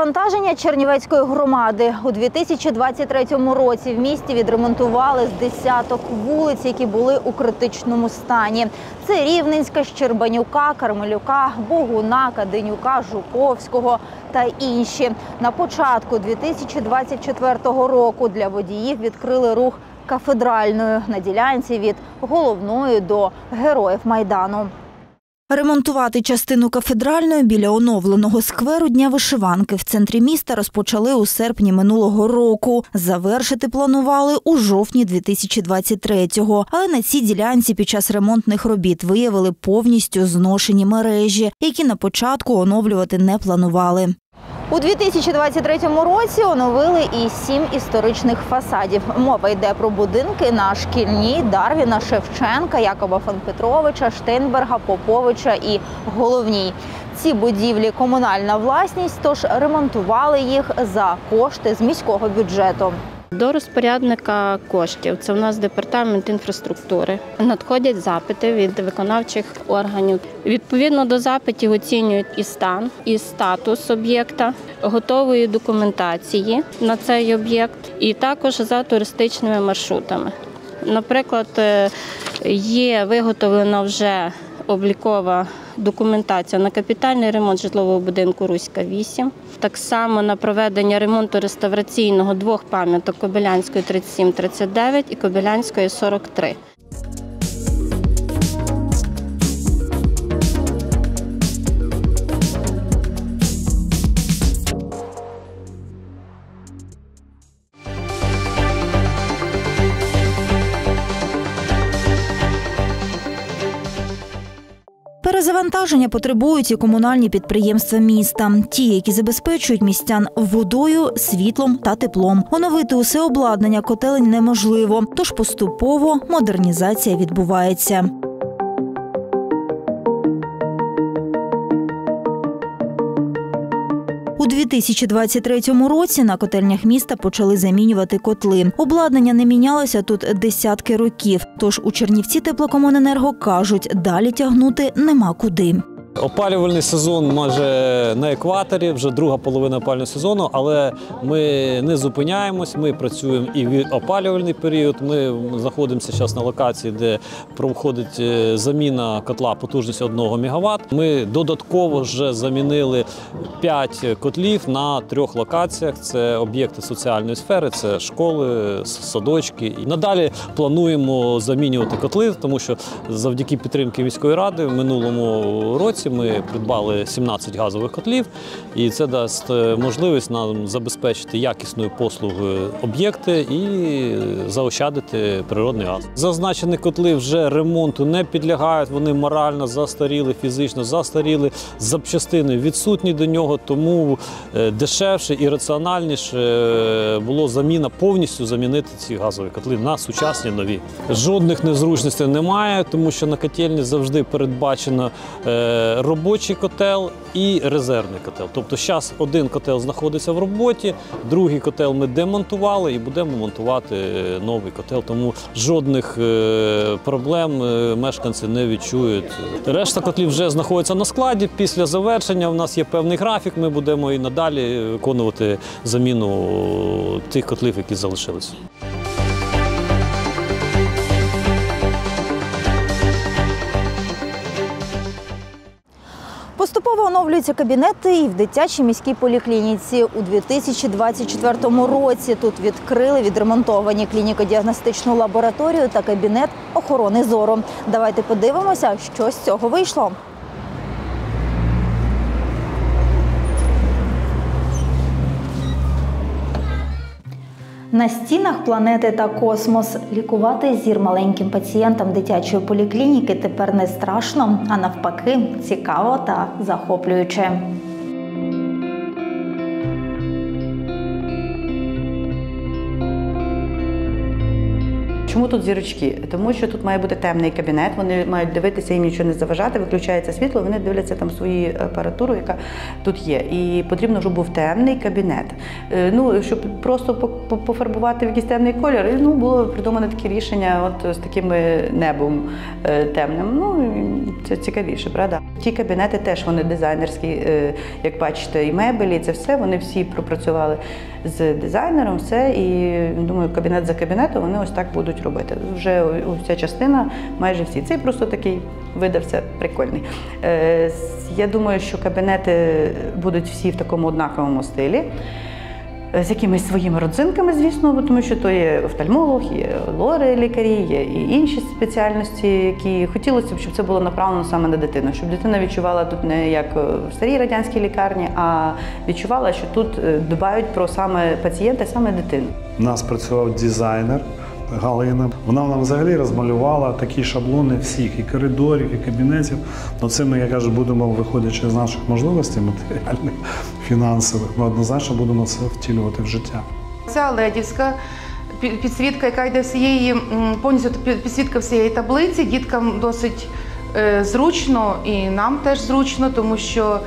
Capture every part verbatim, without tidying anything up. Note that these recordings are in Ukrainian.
Перезавантаження Чернівецької громади. У дві тисячі двадцять третьому році в місті відремонтували з десяток вулиць, які були у критичному стані. Це Рівненська, Щербанюка, Кармелюка, Богуна, Каденюка, Жуковського та інші. На початку дві тисячі двадцять четвертого року для водіїв відкрили рух Кафедральною на ділянці від Головної до Героїв Майдану. Ремонтувати частину Кафедральної біля оновленого скверу Дня вишиванки в центрі міста розпочали у серпні минулого року. Завершити планували у жовтні дві тисячі двадцять третього. Але на цій ділянці під час ремонтних робіт виявили повністю зношені мережі, які на початку оновлювати не планували. У дві тисячі двадцять третьому році оновили і сім історичних фасадів. Мова йде про будинки на Шкільній, Дарвіна, Шевченка, Якова фон Петровича, Штейнберга, Поповича і Головній. Ці будівлі – комунальна власність, тож ремонтували їх за кошти з міського бюджету. До розпорядника коштів, це у нас департамент інфраструктури, надходять запити від виконавчих органів. Відповідно до запитів оцінюють і стан, і статус об'єкта, готової документації на цей об'єкт, і також за туристичними маршрутами. Наприклад, є виготовлена вже облікова документація на капітальний ремонт житлового будинку Руська, вісім. Так само на проведення ремонту реставраційного двох пам'яток Кобилянської тридцять сім тридцять дев'ять і Кобилянської сорок три. Перезавантаження потребують і комунальні підприємства міста. Ті, які забезпечують містян водою, світлом та теплом. Оновити усе обладнання котелень неможливо, тож поступово модернізація відбувається. У дві тисячі двадцять третьому році на котельнях міста почали замінювати котли. Обладнання не мінялося тут десятки років, тож у Чернівці теплокомуненерго кажуть, далі тягнути нема куди. Опалювальний сезон майже на екваторі, вже друга половина опалювального сезону, але ми не зупиняємось, ми працюємо і в опалювальний період. Ми знаходимося зараз на локації, де проходить заміна котла потужністю одного мегаватта. Ми додатково вже замінили п'ять котлів на трьох локаціях. Це об'єкти соціальної сфери, це школи, садочки. І надалі плануємо замінювати котли, тому що завдяки підтримки міської ради в минулому році ми придбали сімнадцять газових котлів, і це дасть можливість нам забезпечити якісною послугою об'єкти і заощадити природний газ. Зазначені котли вже ремонту не підлягають, вони морально застаріли, фізично застаріли, запчастини відсутні до нього, тому дешевше і раціональніше було заміна, повністю замінити ці газові котли на сучасні нові. Жодних незручностей немає, тому що на котельні завжди передбачено робочий котел і резервний котел. Тобто зараз один котел знаходиться в роботі, другий котел ми демонтували і будемо монтувати новий котел. Тому жодних проблем мешканці не відчують. Решта котлів вже знаходиться на складі. Після завершення у нас є певний графік, ми будемо і надалі виконувати заміну тих котлів, які залишилися. Поступово оновлюються кабінети і в дитячій міській поліклініці. У дві тисячі двадцять четвертому році тут відкрили відремонтовані клініко-діагностичну лабораторію та кабінет охорони зору. Давайте подивимося, що з цього вийшло. На стінах «Планети та космос» лікувати зір маленьким пацієнтам дитячої поліклініки тепер не страшно, а навпаки цікаво та захоплююче. Чому тут зірочки? Тому що тут має бути темний кабінет, вони мають дивитися, їм нічого не заважати, виключається світло, вони дивляться там свою апаратуру, яка тут є. І потрібно, щоб був темний кабінет. Ну, щоб просто пофарбувати в якийсь темний колір, ну, було придумане таке рішення от з таким небом темним. Ну, це цікавіше, правда? Ті кабінети теж вони дизайнерські, як бачите, і мебелі, це все, вони всі пропрацювали з дизайнером, все, і, думаю, кабінет за кабінетом вони ось так будуть робити. Вже ця частина, майже всі. Цей просто такий видався прикольний. Я думаю, що кабінети будуть всі в такому однаковому стилі, з якимись своїми родзинками, звісно, тому що то є офтальмолог, є лори-лікарі, є і інші спеціальності, які хотілося б, щоб це було направлено саме на дитину, щоб дитина відчувала тут не як в старій радянській лікарні, а відчувала, що тут дбають про саме пацієнта, саме дитину. У нас працював дизайнер Галина. Вона нам взагалі розмалювала такі шаблони всіх, і коридорів, і кабінетів. Ну, це ми, я кажу, будемо, виходячи з наших можливостей матеріальних, фінансових, ми однозначно будемо це втілювати в життя. Ця ледівська підсвітка, яка йде всієї, повністю підсвітка всієї таблиці, діткам досить зручно і нам теж зручно, тому що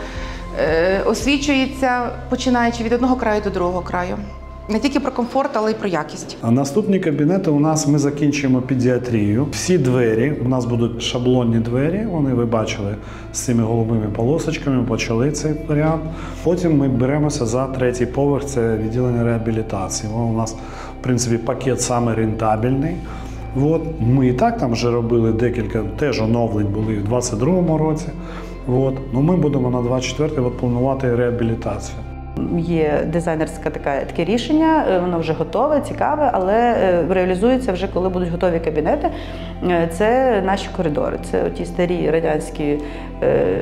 освічується, починаючи від одного краю до другого краю. Не тільки про комфорт, але й про якість. А наступні кабінети у нас, ми закінчуємо педіатрію. Всі двері, у нас будуть шаблонні двері, вони ви бачили з цими голубими полосочками, почали цей варіант. Потім ми беремося за третій поверх, це відділення реабілітації. Воно у нас, в принципі, пакет саме рентабельний. От. Ми і так там вже робили декілька, теж оновлень були в двадцять другому році. От. Ну, ми будемо на двадцять четвертий от планувати реабілітацію. Є дизайнерське таке, таке рішення, воно вже готове, цікаве, але реалізується вже, коли будуть готові кабінети. Це наші коридори, це ті старі радянські е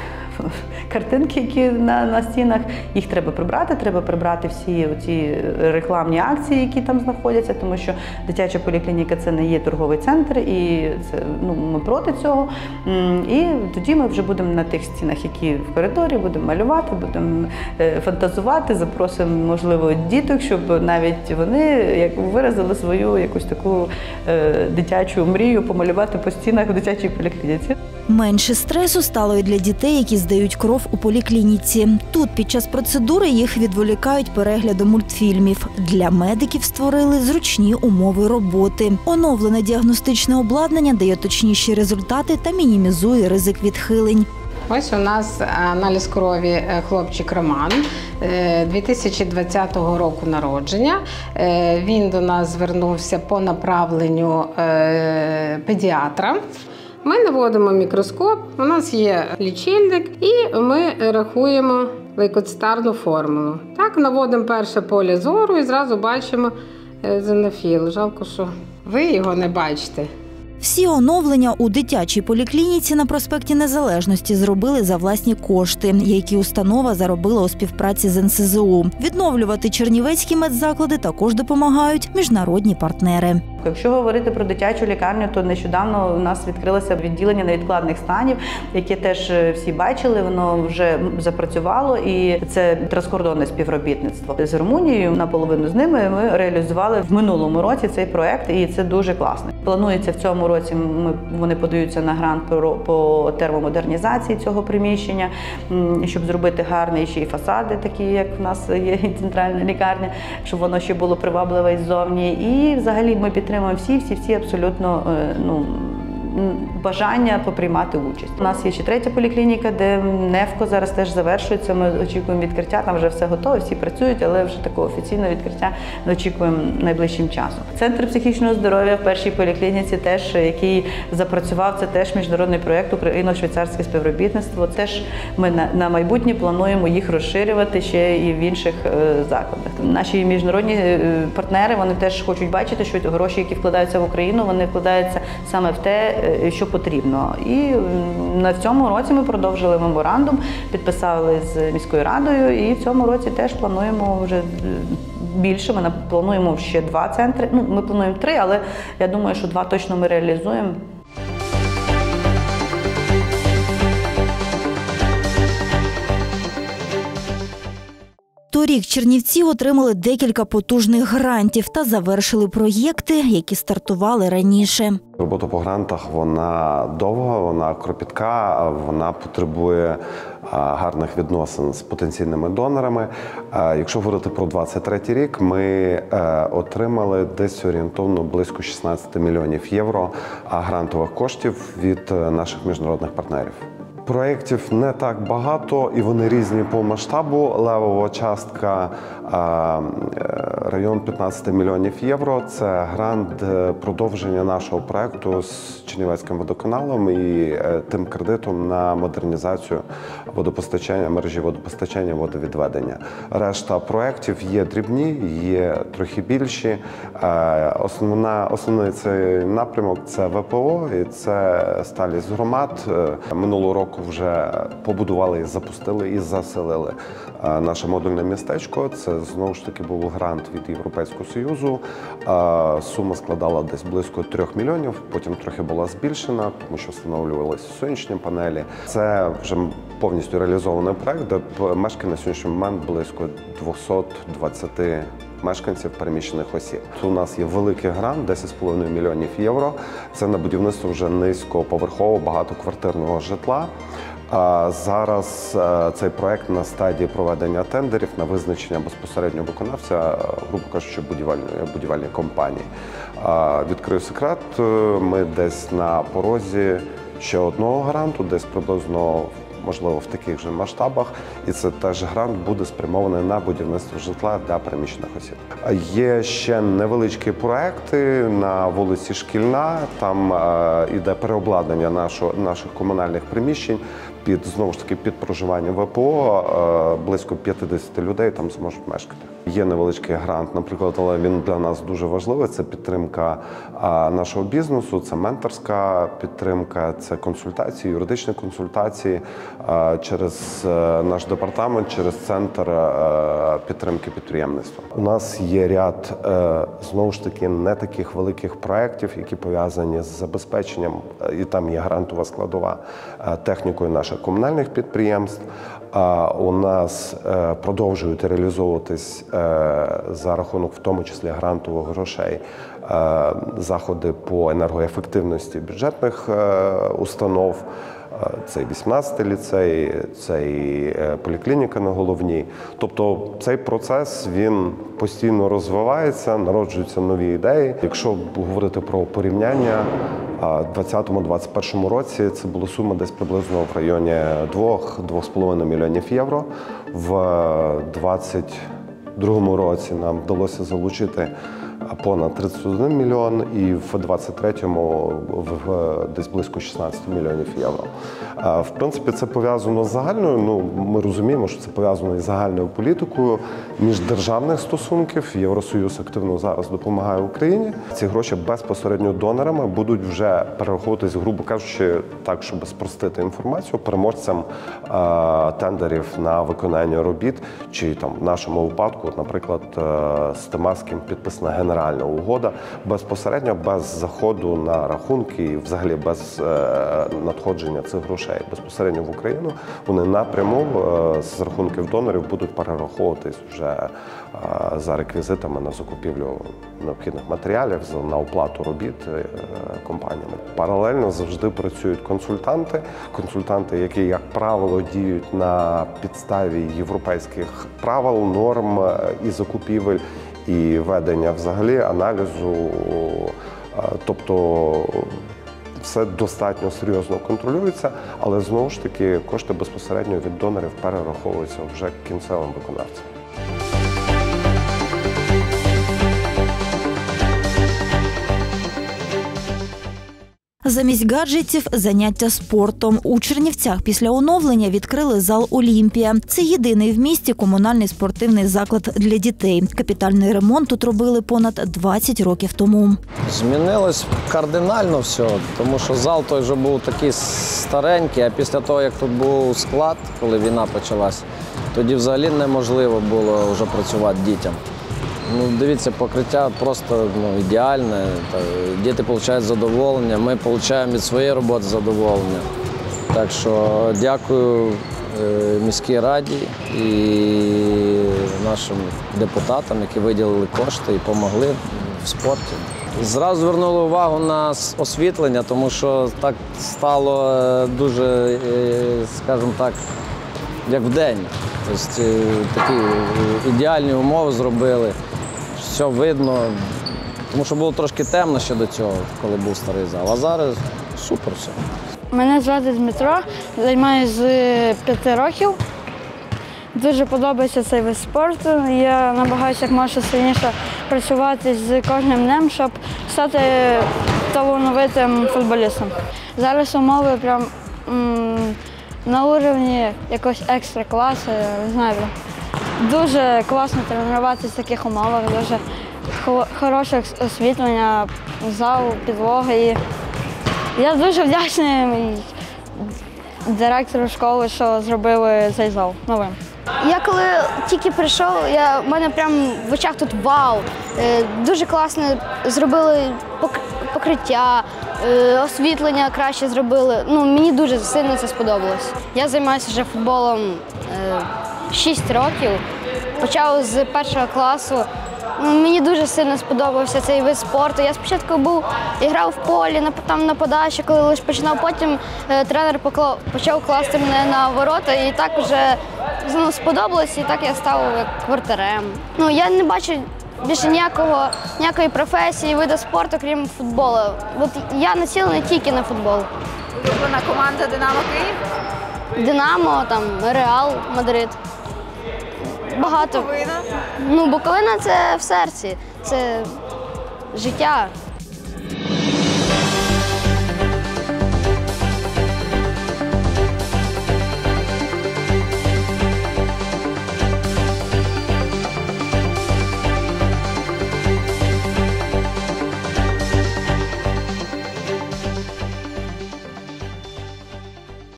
картинки, які на, на стінах, їх треба прибрати, треба прибрати всі ці рекламні акції, які там знаходяться, тому що дитяча поліклініка – це не є торговий центр, і це, ну, ми проти цього. І тоді ми вже будемо на тих стінах, які в коридорі, будемо малювати, будемо фантазувати, запросимо, можливо, діток, щоб навіть вони як виразили свою якусь таку е, дитячу мрію помалювати по стінах в дитячій поліклініці. Менше стресу стало і для дітей, які здають кров у поліклініці. Тут під час процедури їх відволікають переглядом мультфільмів. Для медиків створили зручні умови роботи. Оновлене діагностичне обладнання дає точніші результати та мінімізує ризик відхилень. Ось у нас аналіз крові хлопчик Роман, дві тисячі двадцятого року народження. Він до нас звернувся по направленню педіатра. Ми наводимо мікроскоп, у нас є лічильник і ми рахуємо лейкоцитарну формулу. Так, наводимо перше поле зору і зразу бачимо езонофіл. Жалко, що ви його не бачите. Всі оновлення у дитячій поліклініці на проспекті Незалежності зробили за власні кошти, які установа заробила у співпраці з ен ес зе у. Відновлювати чернівецькі медзаклади також допомагають міжнародні партнери. Якщо говорити про дитячу лікарню, то нещодавно у нас відкрилося відділення невідкладних станів, яке теж всі бачили, воно вже запрацювало, і це транскордонне співробітництво з Румунією. Наполовину з ними ми реалізували в минулому році цей проект, і це дуже класно. Планується в цьому році, ми, вони подаються на грант по, по термомодернізації цього приміщення, щоб зробити гарні ще й фасади, такі як в нас є центральна лікарня, щоб воно ще було привабливе ззовні. І взагалі ми підтримуємо всі, всі, всі абсолютно, ну, бажання поприймати участь. У нас є ще третя поліклініка, де НЕФКО зараз теж завершується. Ми очікуємо відкриття, там вже все готове, всі працюють, але вже такого офіційного відкриття ми очікуємо найближчим часом. Центр психічного здоров'я в першій поліклініці теж, який запрацював, це теж міжнародний проєкт Україно-швейцарське співробітництво. Теж ми на, на майбутнє плануємо їх розширювати ще і в інших е, закладах. Наші міжнародні е, партнери, вони теж хочуть бачити, що гроші, які вкладаються в Україну, вони вкладаються саме в те, що потрібно. І на цьому році ми продовжили меморандум, підписали з міською радою, і в цьому році теж плануємо вже більше. Ми плануємо ще два центри. Ну, ми плануємо три, але я думаю, що два точно ми реалізуємо. Торік Чернівці отримали декілька потужних грантів та завершили проєкти, які стартували раніше. Робота по грантах, вона довга, вона кропітка, вона потребує гарних відносин з потенційними донорами. Якщо говорити про двадцять третій рік, ми отримали десь орієнтовно близько шістнадцять мільйонів євро грантових коштів від наших міжнародних партнерів. Проєктів не так багато і вони різні по масштабу. Левова частка район п'ятнадцять мільйонів євро. Це грант продовження нашого проєкту з Чернівецьким водоканалом і тим кредитом на модернізацію водопостачання, мережі водопостачання, водовідведення. Решта проєктів є дрібні, є трохи більші. Основна, основний цей напрямок – це В П О і це сталість громад. Минулого року вже побудували, запустили і заселили наше модульне містечко. Це, знову ж таки, був грант від Європейського Союзу. Сума складала десь близько трьох мільйонів, потім трохи була збільшена, тому що встановлювалися сонячні панелі. Це вже повністю реалізований проект, де мешкає на сьогоднішній момент близько двісті двадцять мешканців переміщених осіб. Тут у нас є великий грант, десять з половиною мільйонів євро. Це на будівництво вже низькоповерхового багатоквартирного житла. Зараз цей проект на стадії проведення тендерів на визначення безпосередньо виконавця, грубо кажучи, будівельної, будівельної компанії. Відкрию секрет, ми десь на порозі ще одного гранту, десь приблизно, можливо, в таких же масштабах, і це теж грант буде спрямований на будівництво житла для переміщених осіб. Є ще невеличкі проекти на вулиці Шкільна, там іде переобладнання нашого, наших комунальних приміщень під, знову ж таки, під проживання В П О, близько п'ятдесят людей там зможуть мешкати. Є невеличкий грант, наприклад, але він для нас дуже важливий, це підтримка нашого бізнесу, це менторська підтримка, це консультації, юридичні консультації через наш департамент, через центр підтримки підприємництва. У нас є ряд, знову ж таки, не таких великих проєктів, які пов'язані з забезпеченням, і там є грантова складова, технікою наших комунальних підприємств. У нас продовжують реалізовуватись за рахунок, в тому числі, грантових грошей, заходи по енергоефективності бюджетних установ. Це і вісімнадцятий ліцей, це і поліклініка на Головній. Тобто цей процес, він постійно розвивається, народжуються нові ідеї. Якщо говорити про порівняння, в двадцятому - двадцять першому році це була сума десь приблизно в районі двох-двох з половиною мільйонів євро. В двадцять другому році нам вдалося залучити понад тридцять один мільйон, і в двадцять третьому десь близько шістнадцять мільйонів євро. В принципі, це пов'язано з загальною, ну, ми розуміємо, що це пов'язано із загальною політикою міждержавних стосунків. Євросоюз активно зараз допомагає Україні. Ці гроші безпосередньо донорами будуть вже перераховуватись, грубо кажучи, так, щоб спростити інформацію, переможцям тендерів на виконання робіт, чи там в нашому випадку, от, наприклад, з Тимаським підписана генеральна угода, безпосередньо без заходу на рахунки і взагалі без надходження цих грошей безпосередньо в Україну, вони напряму з рахунків донорів будуть перераховуватись вже за реквізитами на закупівлю необхідних матеріалів, на оплату робіт компаніями. Паралельно завжди працюють консультанти, консультанти, які, як правило, діють на підставі європейських правил, норм і закупівель, і ведення взагалі аналізу, тобто все достатньо серйозно контролюється, але знову ж таки кошти безпосередньо від донорів перераховуються вже кінцевим виконавцям. Замість гаджетів – заняття спортом. У Чернівцях після оновлення відкрили зал «Олімпія». Це єдиний в місті комунальний спортивний заклад для дітей. Капітальний ремонт тут робили понад двадцять років тому. Змінилось кардинально все, тому що зал той вже був такий старенький, а після того, як тут був склад, коли війна почалась, тоді взагалі неможливо було вже працювати дітям. Ну, дивіться, покриття просто ну, ідеальне, діти отримують задоволення, ми отримуємо від своєї роботи задоволення. Так що дякую е, міській раді і нашим депутатам, які виділили кошти і допомогли в спорті. Зразу звернули увагу на освітлення, тому що так стало е, дуже, е, скажімо так, як вдень. Тобто е, такі ідеальні умови зробили, все видно. Тому що було трошки темно ще до цього, коли був старий зал, а зараз супер все. Мене звати Дмитро, займаюся з п'яти років. Дуже подобається цей вид спорту. Я намагаюся як можна сильніше працювати з кожним днем, щоб стати талановитим футболістом. Зараз умови прям м, на рівні якогось екстра класу, не знаю. Дуже класно тренуватися в таких умовах, дуже хороше освітлення, зал, підлога. І я дуже вдячний директору школи, що зробили цей зал новим. Я коли тільки прийшов, я, в мене прям в очах тут вау. Е, дуже класно зробили покриття, е, освітлення краще зробили. Ну, мені дуже сильно це сподобалось. Я займаюся вже футболом е, шість років, почав з першого класу. Мені дуже сильно сподобався цей вид спорту. Я спочатку був і грав в полі, там на подачі, коли лише починав, потім е, тренер поклав, почав класти мене на ворота, і так вже ну, сподобалося, і так я став як воротарем. Ну, я не бачу більше ніякого, ніякої професії, виду спорту, крім футболу. От я націлений тільки на футбол. Улюблена команда «Динамо Київ»? «Динамо», там, «Реал Мадрид». Багато. Буковина? Ну, Буковина – це в серці, це життя.